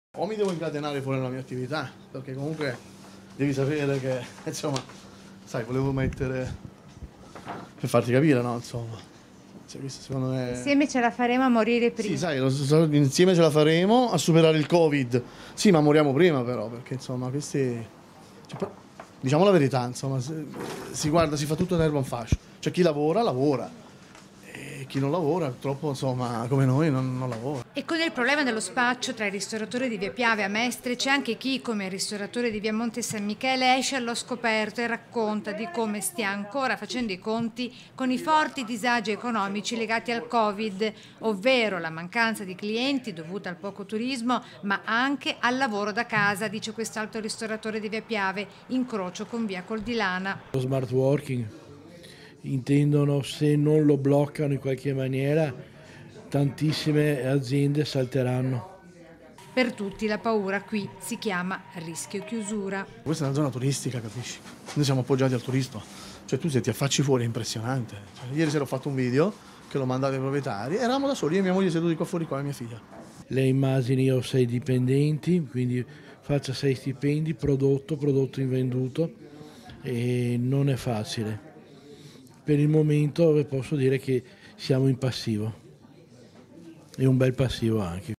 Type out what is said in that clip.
O mi devo incatenare fuori dalla mia attività, perché comunque devi sapere che, insomma, sai, volevo mettere per farti capire, no? Insomma, cioè, questo secondo me... Insieme ce la faremo a morire prima. Sì, sai, insieme ce la faremo a superare il Covid. Sì, ma moriamo prima però, perché insomma, questi... Cioè, diciamo la verità, insomma, si guarda, si fa tutto ad erba un fascio. Cioè chi lavora, lavora. E chi non lavora, purtroppo, insomma, come noi, non lavora. E con il problema dello spaccio tra i ristoratori di via Piave a Mestre c'è anche chi, come il ristoratore di via Monte San Michele, esce allo scoperto e racconta di come stia ancora facendo i conti con i forti disagi economici legati al Covid, ovvero la mancanza di clienti dovuta al poco turismo, ma anche al lavoro da casa, dice quest'altro ristoratore di via Piave, incrocio con via Coldilana. Lo smart working intendono, se non lo bloccano in qualche maniera, tantissime aziende salteranno. Per tutti la paura qui si chiama rischio chiusura. Questa è una zona turistica, capisci? Noi siamo appoggiati al turismo. Cioè tu se ti affacci fuori è impressionante. Cioè, ieri sera ho fatto un video che l'ho mandato ai proprietari, eravamo da soli, io e mia moglie seduti qua fuori qua e mia figlia. Lei immagini io ho 6 dipendenti, quindi faccio 6 stipendi, prodotto invenduto, e non è facile. Per il momento posso dire che siamo in passivo, e un bel passivo anche.